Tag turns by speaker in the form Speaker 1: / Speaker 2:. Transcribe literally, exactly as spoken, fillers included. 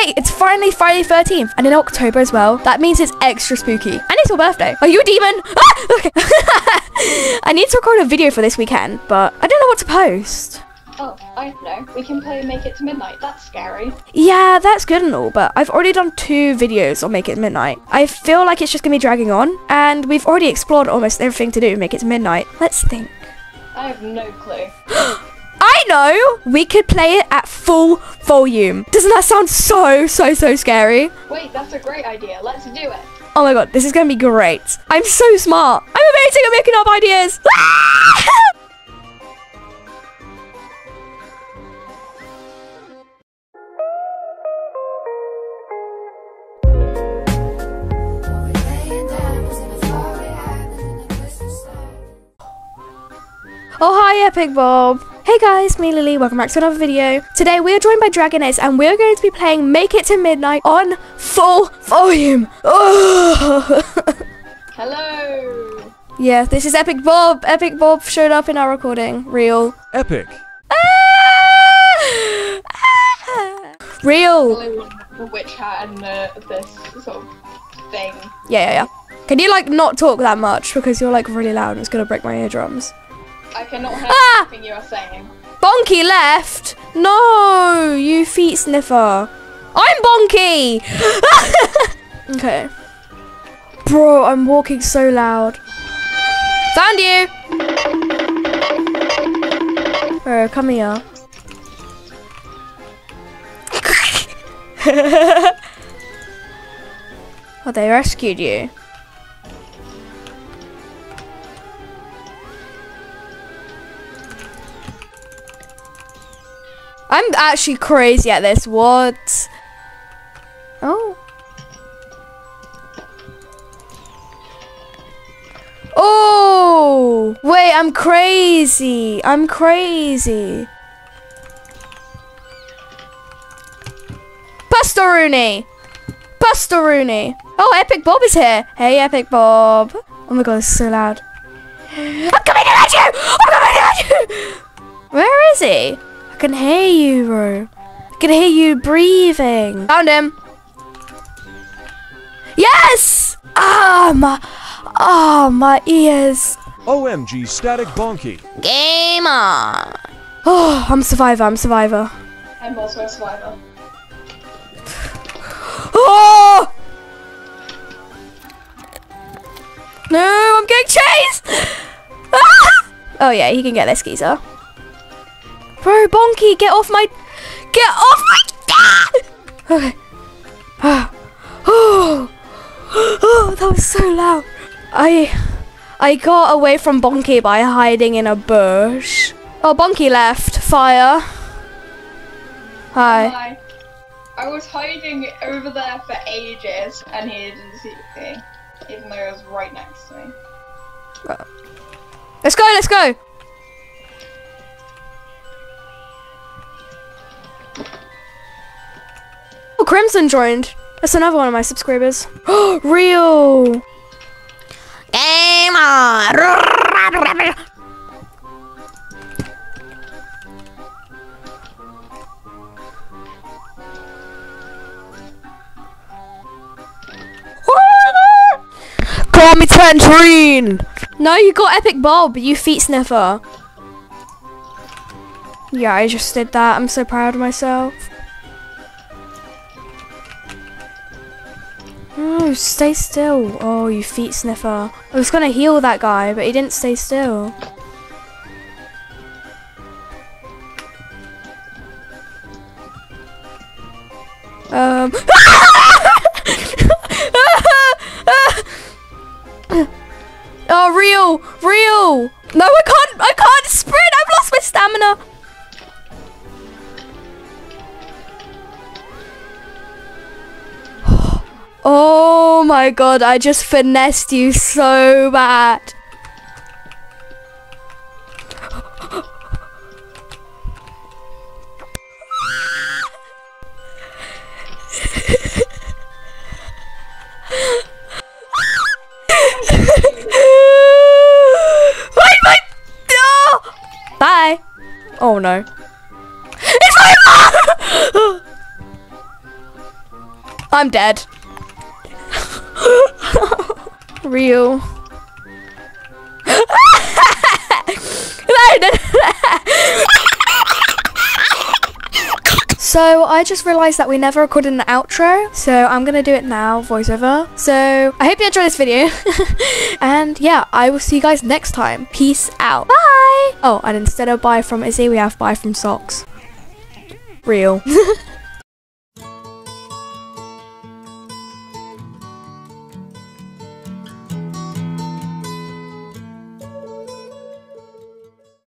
Speaker 1: wait, it's finally Friday the thirteenth, and in October as well. That means it's extra spooky. And it's your birthday. Are you a demon? Ah! Okay. I need to record a video for this weekend, but I don't know what to post.
Speaker 2: Oh, I know. We can play Make It to Midnight. That's scary.
Speaker 1: Yeah, that's good and all, but I've already done two videos on Make It to Midnight. I feel like it's just gonna be dragging on, and we've already explored almost everything to do in Make It to Midnight. Let's think.
Speaker 2: I have no clue.
Speaker 1: I know! We could play it at full volume. Doesn't that sound so, so, so scary?
Speaker 2: Wait, that's a great idea. Let's do it.
Speaker 1: Oh my god, this is gonna be great. I'm so smart. I'm amazing at making up ideas. Oh, hi, Epic Bob. Hey guys, me Lily, welcome back to another video. Today we are joined by Dragoness and we're going to be playing Make It to Midnight on full volume. Oh.
Speaker 2: Hello.
Speaker 1: Yeah, this is Epic Bob. Epic Bob showed up in our recording. Real.
Speaker 3: Epic.
Speaker 1: Ah! Ah! Real.
Speaker 2: The witch hat and the, this sort of thing.
Speaker 1: Yeah, yeah, yeah. Can you like not talk that much because you're like really loud and it's gonna break my eardrums?
Speaker 2: I cannot hear
Speaker 1: Ah!
Speaker 2: anything you are saying.
Speaker 1: Bonky left! No, you feet sniffer. I'm Bonky! Okay. Bro, I'm walking so loud. Found you! Bro, come here. Oh, they rescued you. I'm actually crazy at this. What? Oh. Oh! Wait, I'm crazy. I'm crazy. Pastoruni! Pastoruni! Oh, Epic Bob is here. Hey, Epic Bob. Oh my god, it's so loud. I'm coming at you! I'm coming at you! Where is he? I can hear you, bro. I can hear you breathing. Found him. Yes! Ah, my, ah, my ears.
Speaker 3: O M G static bonky.
Speaker 1: Game on. Oh, I'm a survivor. I'm a survivor.
Speaker 2: I'm also a survivor.
Speaker 1: Oh! No, I'm getting chased. Ah! Oh yeah, he can get this geezer. Bro, Bonky, get off my... Get off my... Okay. Oh, oh, that was so loud. I... I got away from Bonky by hiding in a bush. Oh, Bonky left. Fire. Hi.
Speaker 2: Hi. I was hiding over there for ages and he didn't see me. Even though he was right next to me.
Speaker 1: Let's go, let's go. Oh, Crimson joined. That's another one of my subscribers. Oh, real. Game on. Call me Tangerine. No, you got Epic Bob, you feet sniffer. Yeah, I just did that. I'm so proud of myself. Oh, stay still. Oh, you feet sniffer. I was gonna heal that guy, but he didn't stay still. Um. Oh, real, real. No, I can't. I can't sprint. I've lost my stamina. Oh my god, I just finessed you so bad. Wait, my... Oh! Bye. Oh no. It's my... I'm dead. Real. So I just realized that we never recorded an outro, so I'm gonna do it now, voiceover. So I hope you enjoyed this video. And yeah, I will see you guys next time. Peace out. Bye. Oh, and instead of bye from Izzy, we have bye from socks. Real.